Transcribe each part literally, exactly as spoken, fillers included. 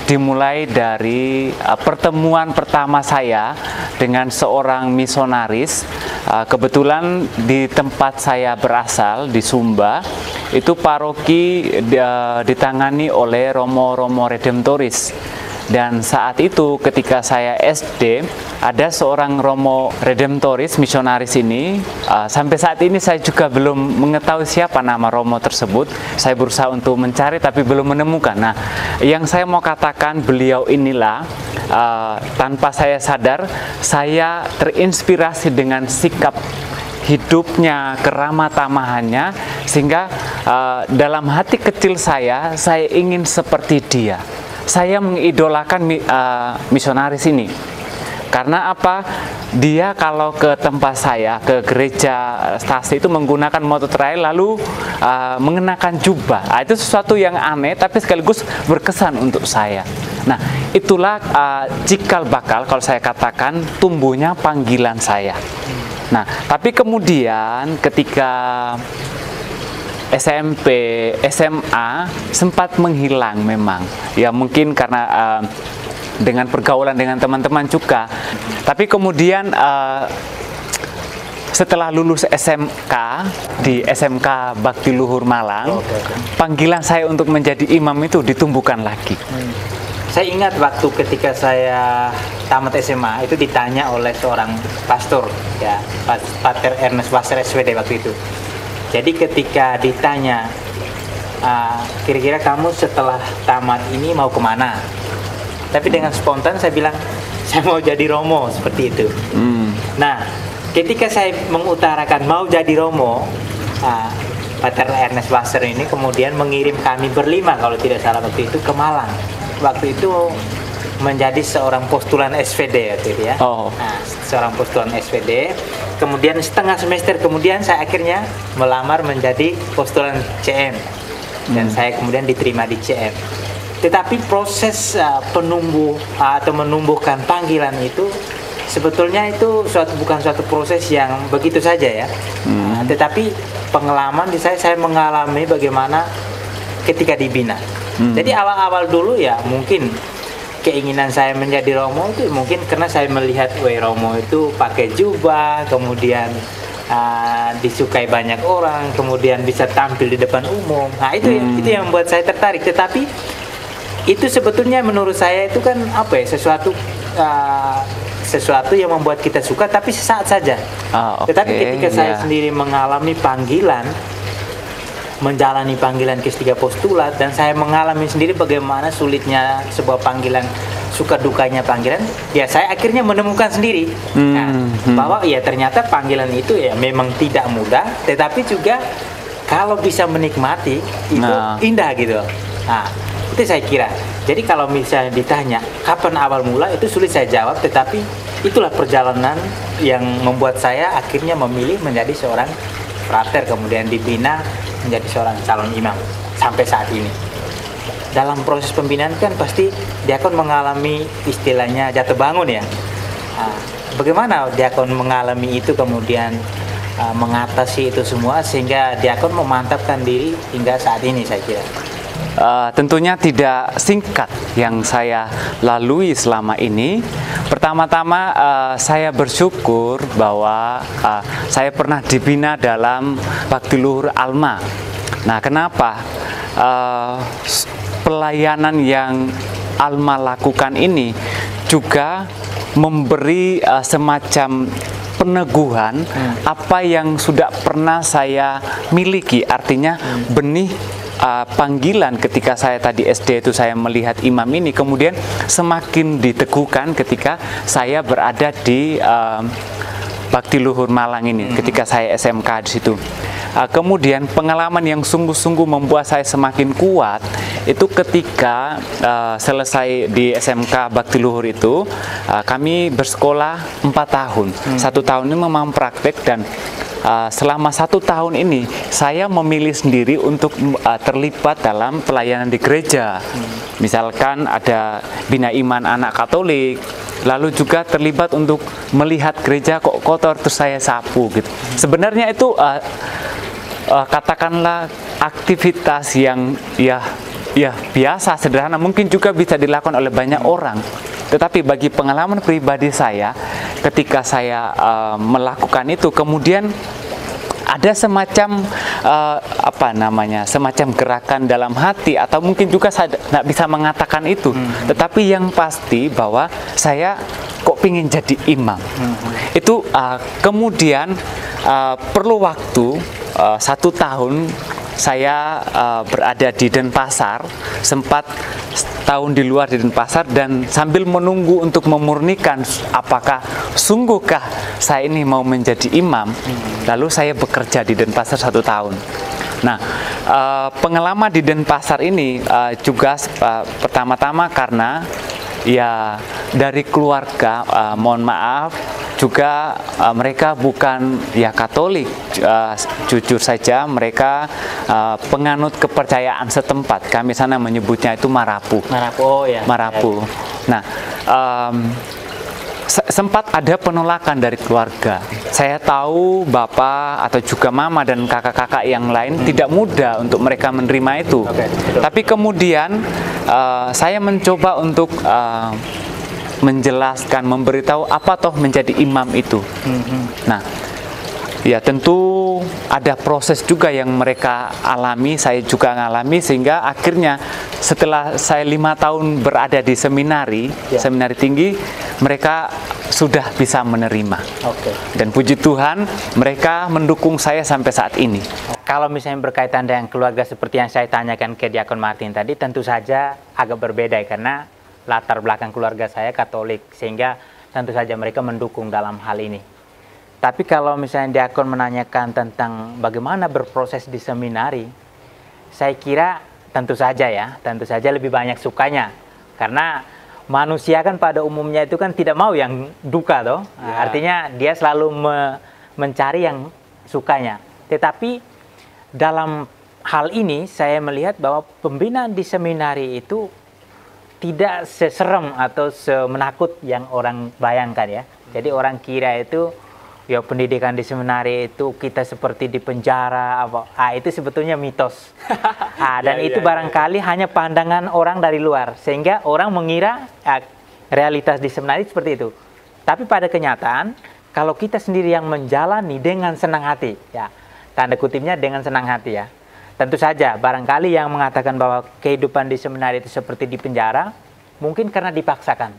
dimulai dari uh, pertemuan pertama saya dengan seorang misionaris. Uh, kebetulan di tempat saya berasal di Sumba itu paroki uh, ditangani oleh Romo-Romo Redemptoris. Dan saat itu ketika saya S D, ada seorang Romo Redemptoris misionaris ini. uh, Sampai saat ini saya juga belum mengetahui siapa nama Romo tersebut. Saya berusaha untuk mencari tapi belum menemukan. Nah, yang saya mau katakan, beliau inilah uh, tanpa saya sadar, saya terinspirasi dengan sikap hidupnya, keramah tamahannya, sehingga uh, dalam hati kecil saya, saya ingin seperti dia. Saya mengidolakan uh, misionaris ini. Karena apa? Dia kalau ke tempat saya, ke gereja stasi itu menggunakan motor trail lalu uh, mengenakan jubah. Nah, itu sesuatu yang aneh tapi sekaligus berkesan untuk saya. Nah, itulah uh, cikal bakal kalau saya katakan tumbuhnya panggilan saya. Nah, tapi kemudian ketika S M P, S M A sempat menghilang memang. Ya mungkin karena uh, dengan pergaulan dengan teman-teman juga. Tapi kemudian uh, setelah lulus S M K di S M K Bakti Luhur Malang, okay, okay. panggilan saya untuk menjadi imam itu ditumbuhkan lagi. Hmm. Saya ingat waktu ketika saya tamat S M A itu ditanya oleh seorang pastor, ya, Pater Ernest Wasser S W D waktu itu. Jadi ketika ditanya, kira-kira uh, kamu setelah tamat ini mau kemana? Tapi dengan spontan saya bilang, saya mau jadi Romo, seperti itu. Hmm. Nah, ketika saya mengutarakan mau jadi Romo, uh, Pater Ernest Wasser ini kemudian mengirim kami berlima, kalau tidak salah waktu itu, ke Malang. Waktu itu menjadi seorang postulan S V D waktu itu ya. Oh. Nah, seorang postulan S V D. Kemudian setengah semester kemudian saya akhirnya melamar menjadi postulan C M. Dan hmm. saya kemudian diterima di C M. Tetapi proses uh, penumbuh uh, atau menumbuhkan panggilan itu sebetulnya itu suatu bukan suatu proses yang begitu saja ya. Hmm. Uh, tetapi pengalaman di saya saya mengalami bagaimana ketika dibina. Hmm. Jadi awal-awal dulu ya mungkin keinginan saya menjadi Romo itu mungkin karena saya melihat we Romo itu pakai jubah, kemudian uh, disukai banyak orang, kemudian bisa tampil di depan umum. Nah itu hmm. itu yang membuat saya tertarik. Tetapi itu sebetulnya menurut saya itu kan apa ya, sesuatu uh, sesuatu yang membuat kita suka tapi sesaat saja. Oh, okay. Tetapi ketika yeah. saya sendiri mengalami panggilan, menjalani panggilan ke tiga postulat, dan saya mengalami sendiri bagaimana sulitnya sebuah panggilan, suka dukanya panggilan, ya saya akhirnya menemukan sendiri hmm. nah, bahwa ya ternyata panggilan itu ya memang tidak mudah, tetapi juga kalau bisa menikmati itu nah. indah gitu. Nah itu saya kira. Jadi kalau misalnya ditanya kapan awal mula, itu sulit saya jawab, tetapi itulah perjalanan yang membuat saya akhirnya memilih menjadi seorang frater, kemudian dibina menjadi seorang calon imam sampai saat ini. Dalam proses pembinaan kan pasti diakon mengalami istilahnya jatuh bangun ya. Nah, bagaimana diakon mengalami itu kemudian uh, mengatasi itu semua sehingga diakon memantapkan diri hingga saat ini saya kira. Uh, tentunya tidak singkat yang saya lalui selama ini. Pertama-tama uh, saya bersyukur bahwa uh, saya pernah dibina dalam Bakti Luhur Alma. Nah, kenapa? Uh, pelayanan yang Alma lakukan ini juga memberi uh, semacam peneguhan hmm. apa yang sudah pernah saya miliki. Artinya hmm. benih Uh, panggilan ketika saya tadi S D itu saya melihat imam ini kemudian semakin diteguhkan ketika saya berada di uh, Bakti Luhur Malang ini, hmm. ketika saya S M K di situ. Uh, kemudian pengalaman yang sungguh-sungguh membuat saya semakin kuat itu ketika uh, selesai di S M K Bakti Luhur itu uh, kami bersekolah empat tahun. Hmm. Satu tahun ini memang praktek, dan Uh, selama satu tahun ini saya memilih sendiri untuk uh, terlibat dalam pelayanan di gereja. Hmm. Misalkan ada bina iman anak Katolik, lalu juga terlibat untuk melihat gereja kok kotor terus saya sapu gitu. Hmm. Sebenarnya itu uh, uh, katakanlah aktivitas yang ya ya biasa, sederhana, mungkin juga bisa dilakukan oleh banyak orang. Tetapi bagi pengalaman pribadi saya, ketika saya uh, melakukan itu, kemudian ada semacam uh, apa namanya, semacam gerakan dalam hati, atau mungkin juga saya tidak bisa mengatakan itu, hmm. tetapi yang pasti bahwa saya kok pingin jadi imam. Hmm. Itu uh, kemudian uh, perlu waktu uh, satu tahun. Saya uh, berada di Denpasar, sempat tahun di luar di Denpasar, dan sambil menunggu untuk memurnikan apakah sungguhkah saya ini mau menjadi imam, lalu saya bekerja di Denpasar satu tahun. Nah, uh, pengalaman di Denpasar ini uh, juga uh, pertama-tama karena ya dari keluarga, uh, mohon maaf, juga uh, mereka bukan ya Katolik, uh, jujur saja mereka uh, penganut kepercayaan setempat. Kami sana menyebutnya itu Marapu. Marapu, oh ya. Marapu. Nah, um, sempat ada penolakan dari keluarga. Saya tahu bapak atau juga mama dan kakak-kakak yang lain hmm. tidak mudah untuk mereka menerima itu. Okay, tapi kemudian uh, saya mencoba untuk uh, menjelaskan, memberitahu apa toh menjadi imam itu. Mm-hmm. Nah, ya tentu ada proses juga yang mereka alami, saya juga ngalami, sehingga akhirnya setelah saya lima tahun berada di seminari, yeah. seminari tinggi, mereka sudah bisa menerima. Okay. Dan puji Tuhan, mereka mendukung saya sampai saat ini. Kalau misalnya berkaitan dengan keluarga seperti yang saya tanyakan ke Diakon Martin tadi, tentu saja agak berbeda karena latar belakang keluarga saya Katolik, sehingga tentu saja mereka mendukung dalam hal ini. Tapi kalau misalnya Diakon menanyakan tentang bagaimana berproses di seminari, saya kira tentu saja ya, tentu saja lebih banyak sukanya. Karena manusia kan pada umumnya itu kan tidak mau yang duka toh. Ya. Artinya dia selalu me mencari yang sukanya. Tetapi dalam hal ini saya melihat bahwa pembinaan di seminari itu tidak seserem atau semenakut yang orang bayangkan ya. Jadi orang kira itu ya pendidikan di seminari itu kita seperti di penjara apa. Ah, itu sebetulnya mitos. Ah, dan ya, itu ya, barangkali ya, ya. hanya pandangan orang dari luar, sehingga orang mengira ah, realitas di seminari seperti itu. Tapi pada kenyataan kalau kita sendiri yang menjalani dengan senang hati, ya tanda kutipnya dengan senang hati ya. Tentu saja, barangkali yang mengatakan bahwa kehidupan di seminari itu seperti di penjara, mungkin karena dipaksakan.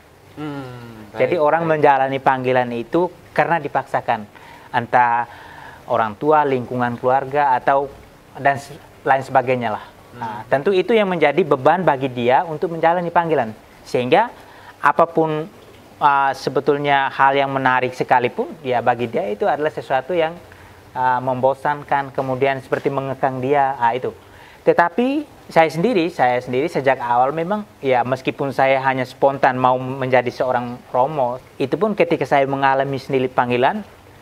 Hmm, baik, Jadi orang baik. menjalani panggilan itu karena dipaksakan. Entah orang tua, lingkungan keluarga, atau dan lain sebagainya lah. Hmm. Nah, tentu itu yang menjadi beban bagi dia untuk menjalani panggilan. Sehingga apapun uh, sebetulnya hal yang menarik sekalipun, ya bagi dia itu adalah sesuatu yang Uh, membosankan, kemudian seperti mengekang dia, ah, itu. Tetapi saya sendiri, saya sendiri sejak awal memang, ya meskipun saya hanya spontan mau menjadi seorang romo, itu pun ketika saya mengalami sendiri panggilan,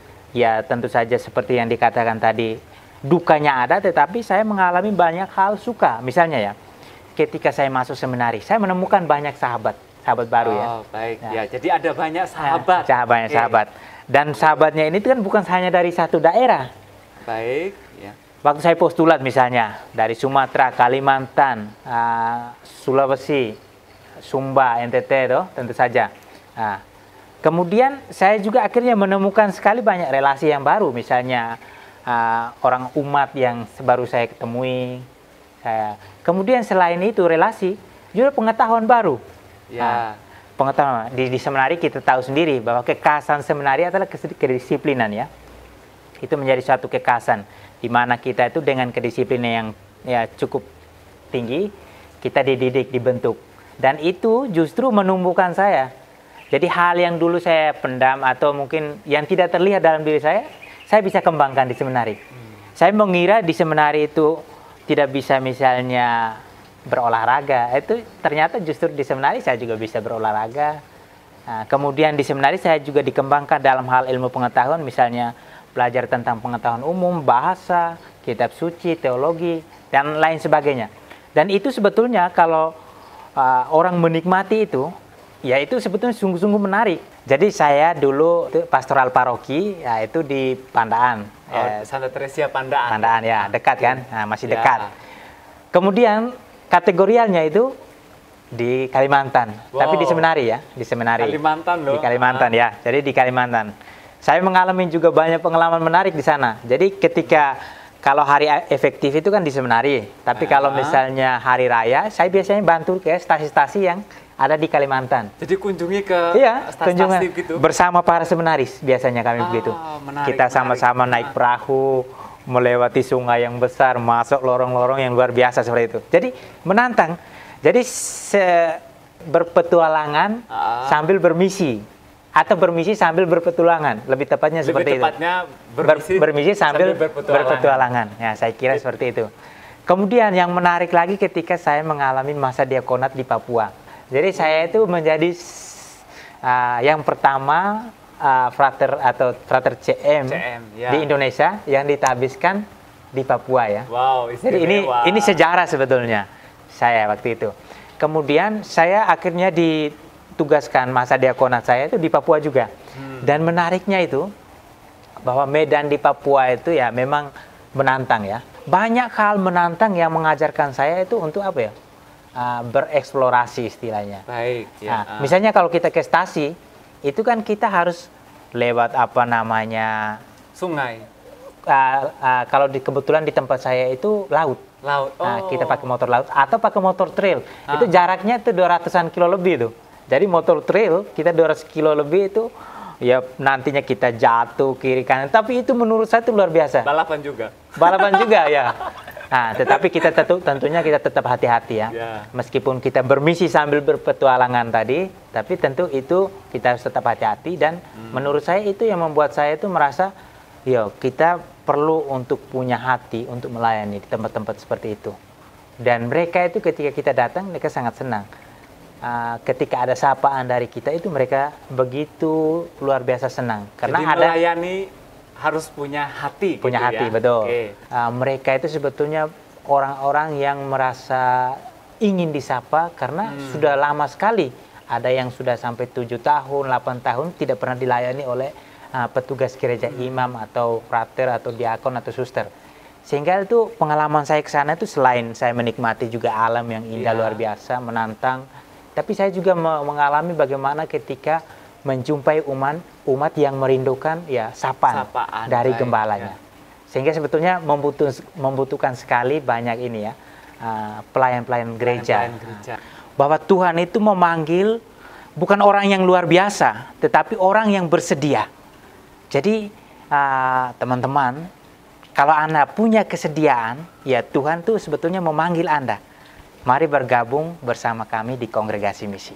ya tentu saja seperti yang dikatakan tadi, dukanya ada, tetapi saya mengalami banyak hal suka. Misalnya ya, ketika saya masuk seminari, saya menemukan banyak sahabat, sahabat baru oh, ya. Oh baik, nah, ya jadi ada banyak sahabat. Nah, banyak okay. sahabat. Dan sahabatnya ini kan bukan hanya dari satu daerah. Baik, ya. Waktu saya postulat misalnya dari Sumatera, Kalimantan, uh, Sulawesi, Sumba, N T T, toh, tentu saja. Nah, kemudian saya juga akhirnya menemukan sekali banyak relasi yang baru, misalnya uh, orang umat yang baru saya ketemui. Saya. Kemudian selain itu relasi, juga pengetahuan baru. Ya. Nah, pengetahuan di, di seminari kita tahu sendiri bahwa kekhasan seminari adalah kedisiplinan ya. Itu menjadi suatu kekhasan di mana kita itu dengan kedisiplinan yang ya cukup tinggi, kita dididik, dibentuk, dan itu justru menumbuhkan saya. Jadi hal yang dulu saya pendam atau mungkin yang tidak terlihat dalam diri saya, saya bisa kembangkan di seminari. Hmm. Saya mengira di seminari itu tidak bisa misalnya berolahraga, itu ternyata justru di seminari saya juga bisa berolahraga. Nah, kemudian di seminari saya juga dikembangkan dalam hal ilmu pengetahuan, misalnya belajar tentang pengetahuan umum, bahasa, kitab suci, teologi, dan lain sebagainya. Dan itu sebetulnya kalau uh, orang menikmati itu, ya itu sebetulnya sungguh-sungguh menarik. Jadi saya dulu itu pastoral paroki, ya itu di Pandaan. Oh, ya, Santa Teresia Pandaan. Pandaan ya, dekat kan, nah, masih dekat. Ya. Kemudian kategorialnya itu di Kalimantan, Wow. tapi di seminari ya, di seminari. Kalimantan loh. Di Kalimantan Ah. ya, jadi di Kalimantan. Saya mengalami juga banyak pengalaman menarik di sana. Jadi ketika kalau hari efektif itu kan di seminari, tapi kalau Ah. misalnya hari raya, saya biasanya bantu ke stasi-stasi yang ada di Kalimantan. Jadi kunjungi ke Iya, stasiun kunjungan gitu. bersama para seminaris biasanya kami Ah, begitu. menarik, Kita menarik. sama-sama naik perahu, melewati sungai yang besar, masuk lorong-lorong yang luar biasa seperti itu. Jadi menantang. Jadi se- berpetualangan Ah. sambil bermisi atau bermisi sambil berpetualangan, lebih tepatnya Lebih seperti tepatnya itu. Ber- bermisi, bermisi sambil, berpetualangan. berpetualangan. Ya, saya kira seperti itu. Kemudian yang menarik lagi ketika saya mengalami masa diakonat di Papua. Jadi saya itu menjadi uh, yang pertama uh, frater atau frater C M, C M, ya. di Indonesia yang ditabiskan di Papua ya. Wow, Jadi ini istimewa. ini sejarah sebetulnya saya waktu itu. Kemudian saya akhirnya ditugaskan masa diakonat saya itu di Papua juga. Hmm. Dan menariknya itu bahwa medan di Papua itu ya memang menantang ya. Banyak hal menantang yang mengajarkan saya itu untuk apa ya? Uh, bereksplorasi istilahnya. Baik, ya. Nah, Ah. misalnya kalau kita ke stasi, itu kan kita harus lewat apa namanya? Sungai, Uh, uh, kalau di kebetulan di tempat saya itu laut. laut. Oh. Nah, kita pakai motor laut atau pakai motor trail. Ah. Itu jaraknya itu dua ratusan kilo lebih tuh. Jadi motor trail kita dua ratus kilo lebih itu ya nantinya kita jatuh kiri kanan. Tapi itu menurut saya itu luar biasa. Balapan juga. Balapan juga ya. Nah, tetapi kita tentu, tentunya kita tetap hati-hati ya. Ya. Meskipun kita bermisi sambil berpetualangan tadi, tapi tentu itu kita harus tetap hati-hati dan Hmm. menurut saya itu yang membuat saya itu merasa ya kita perlu untuk punya hati untuk melayani di tempat-tempat seperti itu. Dan mereka itu ketika kita datang mereka sangat senang. Uh, ketika ada sapaan dari kita itu mereka begitu luar biasa senang karena Jadi ada melayani harus punya hati. punya gitu hati ya? betul. Oke. Uh, mereka itu sebetulnya orang-orang yang merasa ingin disapa karena Hmm. sudah lama sekali. Ada yang sudah sampai tujuh tahun, delapan tahun tidak pernah dilayani oleh uh, petugas gereja, Hmm. imam atau frater atau diakon atau suster. Sehingga itu pengalaman saya ke sana itu selain saya menikmati juga alam yang indah Ya. luar biasa, menantang, tapi saya juga me- mengalami bagaimana ketika menjumpai umat umat yang merindukan ya sapaan, Sapaan, dari baik, gembalanya. ya. Sehingga sebetulnya membutuh, membutuhkan sekali banyak ini ya uh, pelayan-pelayan gereja. Pelayan gereja. Bahwa Tuhan itu memanggil bukan orang yang luar biasa, tetapi orang yang bersedia. Jadi uh, teman-teman, kalau Anda punya kesediaan, ya Tuhan tuh sebetulnya memanggil Anda. Mari bergabung bersama kami di Kongregasi Misi.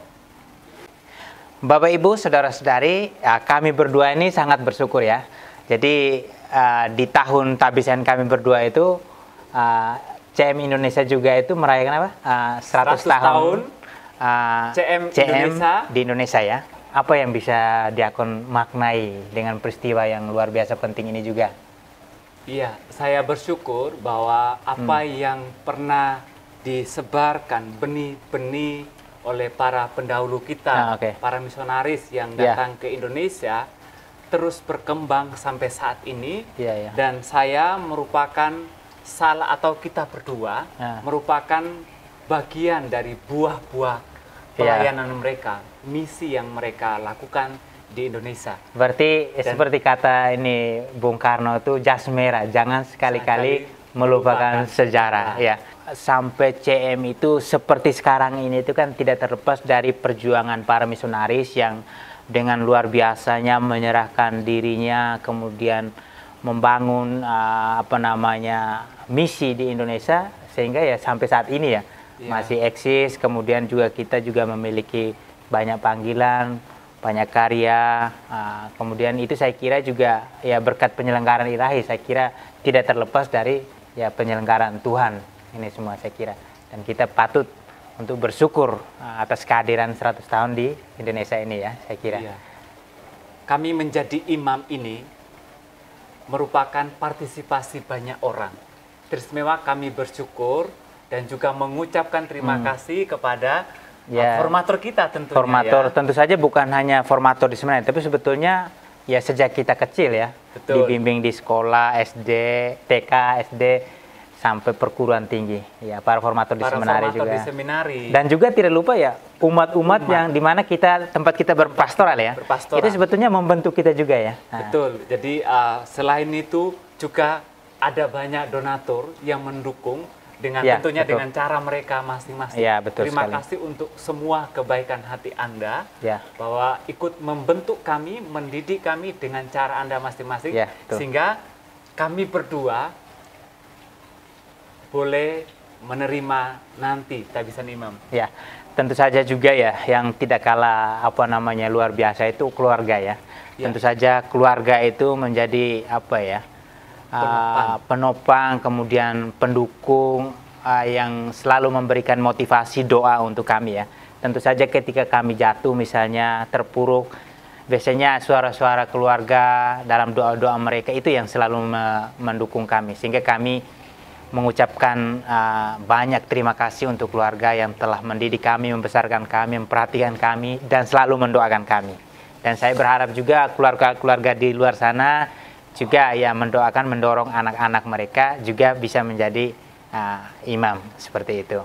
Bapak Ibu, saudara-saudari, ya, kami berdua ini sangat bersyukur ya. Jadi uh, di tahun tabisan kami berdua itu uh, C M Indonesia juga itu merayakan apa? Uh, seratus, seratus tahun, tahun uh, C M Indonesia. di Indonesia ya. Apa yang bisa diakon maknai dengan peristiwa yang luar biasa penting ini juga? Iya, saya bersyukur bahwa apa Hmm. yang pernah disebarkan benih-benih oleh para pendahulu kita, Ah, oke. para misionaris yang Ya. datang ke Indonesia, terus berkembang sampai saat ini. Iya, ya. Dan saya merupakan salah atau kita berdua Ah. merupakan bagian dari buah-buah Iya. pelayanan mereka, misi yang mereka lakukan di Indonesia. Berarti eh, Dan- seperti kata ini Bung Karno itu jas merah, jangan sekali-kali Sekali melupakan melupakan sejarah. sejarah. Ya, sampai C M itu seperti sekarang ini itu kan tidak terlepas dari perjuangan para misionaris yang dengan luar biasanya menyerahkan dirinya, kemudian membangun uh, apa namanya misi di Indonesia sehingga ya sampai saat ini ya Iya. masih eksis. Kemudian juga kita juga memiliki banyak panggilan, banyak karya. Uh, kemudian itu saya kira juga ya berkat penyelenggaraan ilahi, saya kira tidak terlepas dari ya penyelenggaraan Tuhan ini semua saya kira. Dan kita patut untuk bersyukur uh, atas kehadiran seratus tahun di Indonesia ini ya, saya kira. Iya. Kami menjadi imam ini merupakan partisipasi banyak orang. Teristimewa kami bersyukur dan juga mengucapkan terima Hmm. kasih kepada Ya. uh, formator kita tentunya. Formator ya. tentu saja bukan hanya formator di seminari, tapi sebetulnya ya sejak kita kecil ya, Betul. dibimbing di sekolah S D, T K, S D, sampai perguruan tinggi, ya para formator di Para seminari formator juga. di seminari. Dan juga tidak lupa ya umat-umat yang dimana kita tempat kita berpastoral ya. Berpastoral. Itu sebetulnya membentuk kita juga ya. Nah, Betul. Jadi uh, selain itu juga ada banyak donatur yang mendukung dengan Ya, tentunya betul. dengan cara mereka masing-masing. Ya, betul Terima sekali. kasih untuk semua kebaikan hati Anda Ya. bahwa ikut membentuk kami, mendidik kami dengan cara Anda masing-masing, Ya, betul. sehingga kami berdua boleh menerima nanti tabisan imam. Ya, tentu saja juga ya yang tidak kalah apa namanya luar biasa itu keluarga ya. Ya. Tentu saja keluarga itu menjadi apa ya? Penopang. uh, penopang, kemudian pendukung uh, yang selalu memberikan motivasi doa untuk kami ya. Tentu saja ketika kami jatuh misalnya terpuruk, biasanya suara-suara keluarga dalam doa-doa mereka itu yang selalu me- mendukung kami, sehingga kami mengucapkan uh, banyak terima kasih untuk keluarga yang telah mendidik kami, membesarkan kami, memperhatikan kami, dan selalu mendoakan kami. Dan saya berharap juga keluarga-keluarga di luar sana juga ya mendoakan, mendorong anak-anak mereka juga bisa menjadi uh, imam seperti itu.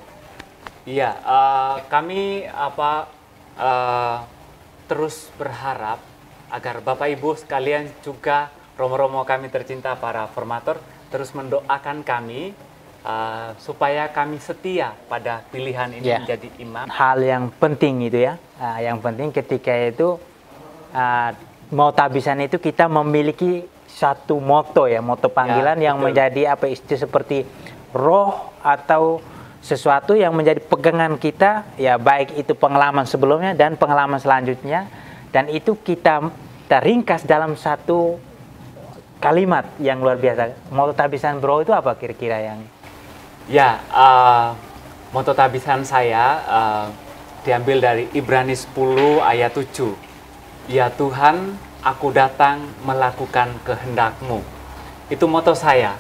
Iya, uh, kami apa uh, terus berharap agar Bapak Ibu sekalian juga romo-romo kami tercinta para formator terus mendoakan kami uh, supaya kami setia pada pilihan ini Ya. menjadi imam. Hal yang penting itu ya, uh, yang penting ketika itu uh, mau tabisan itu kita memiliki satu moto ya, moto panggilan Ya, yang betul. menjadi apa itu seperti roh atau sesuatu yang menjadi pegangan kita ya, baik itu pengalaman sebelumnya dan pengalaman selanjutnya, dan itu kita teringkas dalam satu kalimat yang luar biasa. Moto tabisan bro itu apa kira-kira yang Ya, uh, moto tabisan saya uh, diambil dari Ibrani sepuluh ayat tujuh. Ya Tuhan, aku datang melakukan kehendak-Mu. Itu moto saya.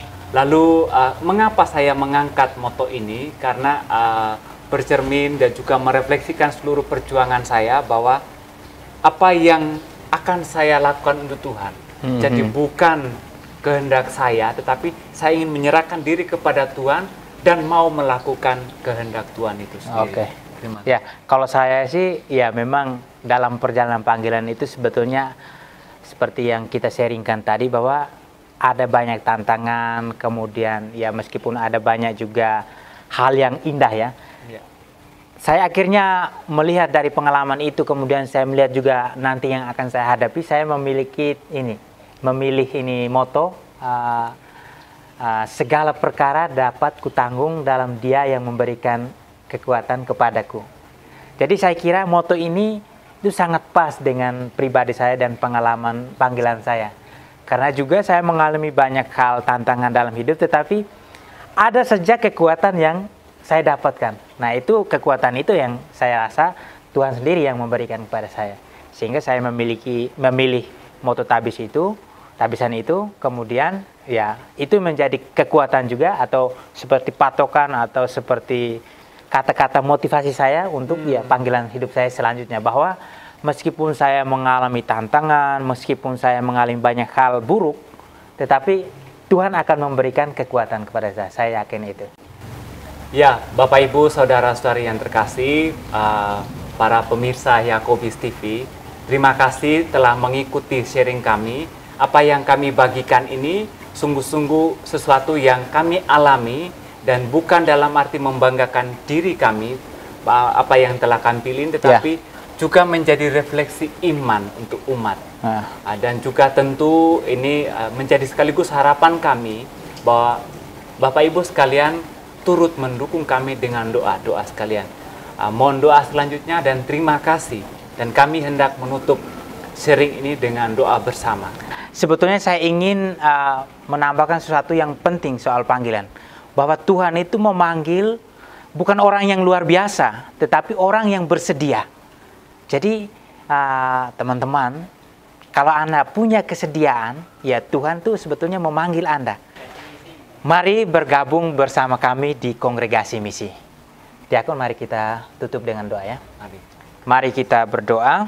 Lalu uh, mengapa saya mengangkat moto ini? Karena uh, bercermin dan juga merefleksikan seluruh perjuangan saya bahwa apa yang akan saya lakukan untuk Tuhan. Hmm. Jadi bukan kehendak saya, tetapi saya ingin menyerahkan diri kepada Tuhan dan mau melakukan kehendak Tuhan itu sendiri. Oke. Terima kasih. Ya, kalau saya sih ya memang dalam perjalanan panggilan itu sebetulnya seperti yang kita sharingkan tadi bahwa ada banyak tantangan, kemudian ya meskipun ada banyak juga hal yang indah ya. Ya. Saya akhirnya melihat dari pengalaman itu, kemudian saya melihat juga nanti yang akan saya hadapi, saya memiliki ini, memilih ini moto, uh, uh, segala perkara dapat kutanggung dalam Dia yang memberikan kekuatan kepadaku. Jadi saya kira moto ini itu sangat pas dengan pribadi saya dan pengalaman panggilan saya. Karena juga saya mengalami banyak hal tantangan dalam hidup, tetapi ada saja kekuatan yang saya dapatkan. Nah, itu kekuatan itu yang saya rasa Tuhan sendiri yang memberikan kepada saya. Sehingga saya memiliki memilih moto tabis itu, tabisan itu, kemudian ya itu menjadi kekuatan juga, atau seperti patokan atau seperti kata-kata motivasi saya untuk Hmm. ya panggilan hidup saya selanjutnya, bahwa meskipun saya mengalami tantangan, meskipun saya mengalami banyak hal buruk, tetapi Tuhan akan memberikan kekuatan kepada saya. Saya yakin itu. Ya, Bapak Ibu, saudara-saudari yang terkasih, uh, para pemirsa Yakobus T V, terima kasih telah mengikuti sharing kami. Apa yang kami bagikan ini sungguh-sungguh sesuatu yang kami alami, dan bukan dalam arti membanggakan diri kami, uh, apa yang telah kami pilih, tetapi juga menjadi refleksi iman untuk umat. Nah, Uh, dan juga tentu ini uh, menjadi sekaligus harapan kami bahwa Bapak Ibu sekalian turut mendukung kami dengan doa-doa sekalian. Uh, mohon doa selanjutnya dan terima kasih. Dan kami hendak menutup sharing ini dengan doa bersama. sebetulnya saya ingin uh, menambahkan sesuatu yang penting soal panggilan, bahwa Tuhan itu memanggil bukan orang yang luar biasa, tetapi orang yang bersedia. Jadi uh, teman-teman, kalau Anda punya kesediaan, ya Tuhan tuh sebetulnya memanggil Anda. Mari bergabung bersama kami di Kongregasi Misi. Diakon, mari kita tutup dengan doa ya. Mari. Mari kita berdoa.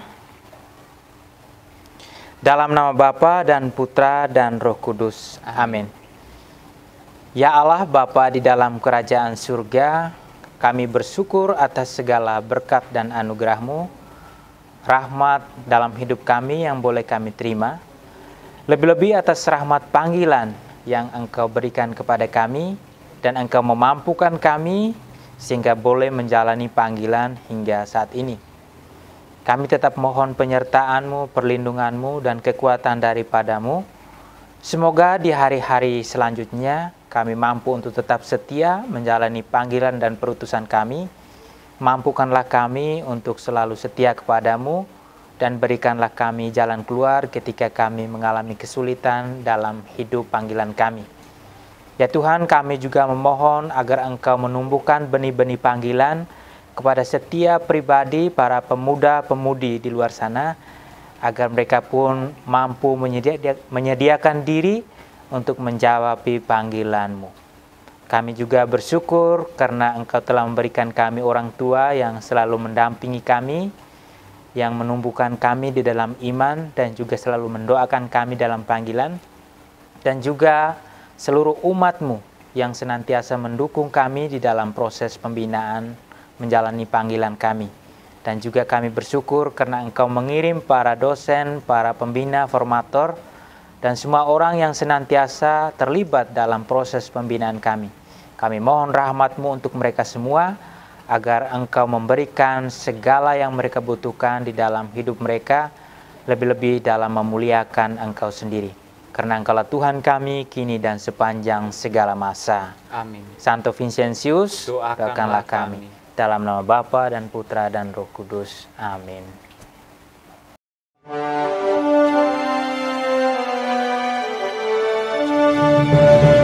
Dalam nama Bapa dan Putra dan Roh Kudus. Amin. Ya Allah Bapa di dalam kerajaan surga, kami bersyukur atas segala berkat dan anugerah-Mu, rahmat dalam hidup kami yang boleh kami terima, lebih-lebih atas rahmat panggilan yang Engkau berikan kepada kami, dan Engkau memampukan kami sehingga boleh menjalani panggilan hingga saat ini. Kami tetap mohon penyertaan-Mu, perlindungan-Mu, dan kekuatan daripada-Mu. Semoga di hari-hari selanjutnya kami mampu untuk tetap setia menjalani panggilan dan perutusan kami. Mampukanlah kami untuk selalu setia kepada-Mu, dan berikanlah kami jalan keluar ketika kami mengalami kesulitan dalam hidup panggilan kami. Ya Tuhan, kami juga memohon agar Engkau menumbuhkan benih-benih panggilan kepada setiap pribadi, para pemuda-pemudi di luar sana, agar mereka pun mampu menyediakan diri untuk menjawab panggilan-Mu. Kami juga bersyukur karena Engkau telah memberikan kami orang tua yang selalu mendampingi kami, yang menumbuhkan kami di dalam iman dan juga selalu mendoakan kami dalam panggilan, dan juga seluruh umat-Mu yang senantiasa mendukung kami di dalam proses pembinaan menjalani panggilan kami. Dan juga kami bersyukur karena Engkau mengirim para dosen, para pembina, formator, dan semua orang yang senantiasa terlibat dalam proses pembinaan kami. Kami mohon rahmat-Mu untuk mereka semua, agar Engkau memberikan segala yang mereka butuhkan di dalam hidup mereka, lebih-lebih dalam memuliakan Engkau sendiri. Karena Engkaulah Tuhan kami, kini dan sepanjang segala masa. Amin. Santo Vincentius, doakanlah kami. kami. Dalam nama Bapa dan Putra dan Roh Kudus. Amin. Thank you.